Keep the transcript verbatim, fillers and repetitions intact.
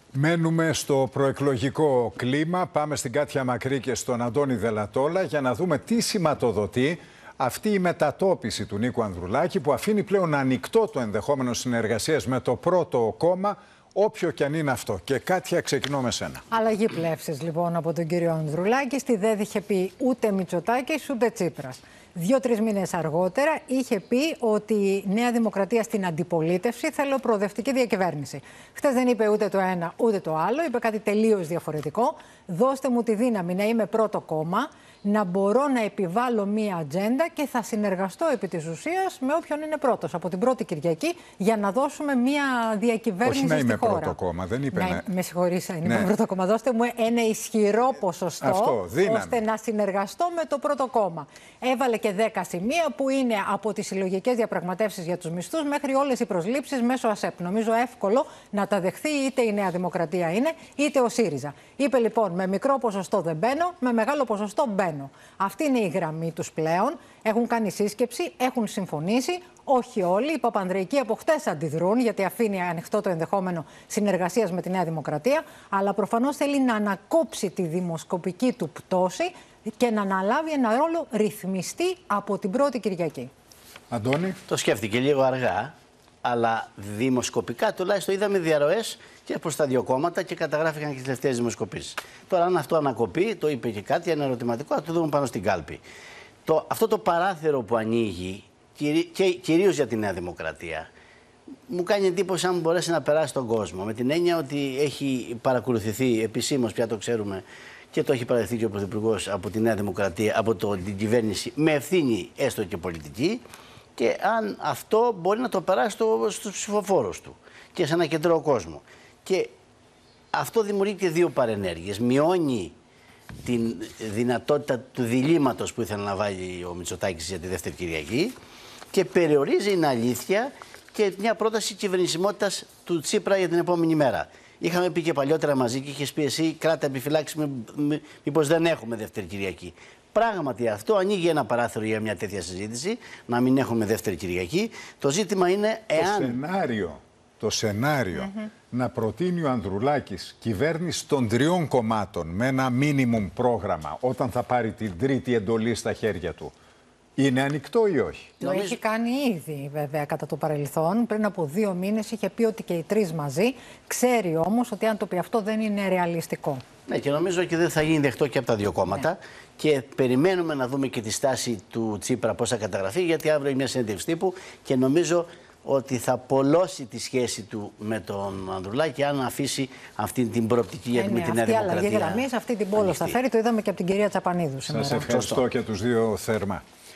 Μένουμε στο προεκλογικό κλίμα. Πάμε στην Κάτια Μακρύ και στον Αντώνη Δελατόλα για να δούμε τι σηματοδοτεί αυτή η μετατόπιση του Νίκου Ανδρουλάκη, που αφήνει πλέον ανοιχτό το ενδεχόμενο συνεργασίας με το πρώτο κόμμα, όποιο και αν είναι αυτό. Και Κάτια, ξεκινώ με σένα. Αλλαγή πλεύσης λοιπόν από τον κύριο Ανδρουλάκη. Στη δεν είχε πει ούτε Μητσοτάκης ούτε Τσίπρας. Δύο-τρεις μήνες αργότερα είχε πει ότι η Νέα Δημοκρατία στην αντιπολίτευση θέλει προοδευτική διακυβέρνηση. Χθες δεν είπε ούτε το ένα ούτε το άλλο, είπε κάτι τελείως διαφορετικό. Δώστε μου τη δύναμη να είμαι πρώτο κόμμα, να μπορώ να επιβάλλω μία ατζέντα και θα συνεργαστώ επί της ουσίας με όποιον είναι πρώτος από την πρώτη Κυριακή για να δώσουμε μία διακυβέρνηση στη χώρα. Όχι να είμαι πρώτο κόμμα, δεν είπε. Να, ναι. Με συγχωρείς, είναι ναι. πρώτο κόμμα. Δώστε μου ένα ισχυρό ποσοστό Αυτό, ώστε να συνεργαστώ με το πρώτο κόμμα. Έβαλε και δέκα σημεία που είναι από τις συλλογικές διαπραγματεύσεις για τους μισθούς μέχρι όλες οι προσλήψεις μέσω ΑΣΕΠ. Νομίζω εύκολο να τα δεχθεί είτε η Νέα Δημοκρατία είναι είτε ο ΣΥΡΙΖΑ. Είπε λοιπόν με μικρό ποσοστό δεν μπαίνω, με μεγάλο ποσοστό μπαίνω. Αυτή είναι η γραμμή τους πλέον. Έχουν κάνει σύσκεψη, έχουν συμφωνήσει. Όχι όλοι. Οι Παπανδρεϊκοί από χτες αντιδρούν, γιατί αφήνει ανοιχτό το ενδεχόμενο συνεργασίας με τη Νέα Δημοκρατία. Αλλά προφανώς θέλει να ανακόψει τη δημοσκοπική του πτώση και να αναλάβει ένα ρόλο ρυθμιστή από την πρώτη Κυριακή. Αντώνη. Το σκέφτηκε λίγο αργά, αλλά δημοσκοπικά τουλάχιστον είδαμε διαρροές και προς τα δύο κόμματα και καταγράφηκαν και τις τελευταίες δημοσκοπήσεις. Τώρα, αν αυτό ανακοπεί, το είπε και κάτι, ένα ερωτηματικό, θα το δούμε πάνω στην κάλπη. Το, αυτό το παράθυρο που ανοίγει, και κυρίως για τη Νέα Δημοκρατία, μου κάνει εντύπωση αν μπορέσει να περάσει τον κόσμο. Με την έννοια ότι έχει παρακολουθηθεί επισήμως, πια το ξέρουμε, και το έχει παραδεχθεί και ο Πρωθυπουργός από τη Νέα Δημοκρατία, από το, την κυβέρνηση, με ευθύνη έστω και πολιτική. Και αν αυτό μπορεί να το περάσει στο, στους ψηφοφόρους του και σε ένα κεντρικό κόσμο. Και αυτό δημιουργεί και δύο παρενέργειες. Μειώνει την δυνατότητα του διλήμματος που ήθελε να βάλει ο Μητσοτάκης για τη δεύτερη Κυριακή και περιορίζει, είναι αλήθεια, και μια πρόταση κυβερνησιμότητας του Τσίπρα για την επόμενη μέρα. Είχαμε πει και παλιότερα μαζί και είχες πει εσύ, κράτα επιφυλάξει μήπως δεν έχουμε δεύτερη Κυριακή. Πράγματι αυτό ανοίγει ένα παράθυρο για μια τέτοια συζήτηση, να μην έχουμε δεύτερη Κυριακή. Το ζήτημα είναι εάν... Το σενάριο, το σενάριο mm-hmm. να προτείνει ο Ανδρουλάκης κυβέρνηση των τριών κομμάτων με ένα μίνιμουμ πρόγραμμα όταν θα πάρει την τρίτη εντολή στα χέρια του, είναι ανοιχτό ή όχι? Το Νομίζω... έχει κάνει ήδη βέβαια κατά το παρελθόν. Πριν από δύο μήνες είχε πει ότι και οι τρεις μαζί. Ξέρει όμως ότι αν το πει αυτό δεν είναι ρεαλιστικό. Ναι, και νομίζω και δεν θα γίνει δεχτό και από τα δύο κόμματα. Ναι. Και περιμένουμε να δούμε και τη στάση του Τσίπρα πώς θα καταγραφεί, γιατί αύριο είναι μια συνέντευξη τύπου και νομίζω ότι θα πολλώσει τη σχέση του με τον Ανδρουλάκη αν αφήσει αυτή την προοπτική για ε, με ναι, τη Νέα Δημοκρατία. Αυτή η αλλαγή γραμμής, αυτή την πόλο θα φέρει, το είδαμε και από την κυρία Τσαπανίδου σήμερα. Σας ευχαριστώ και τους δύο θερμά.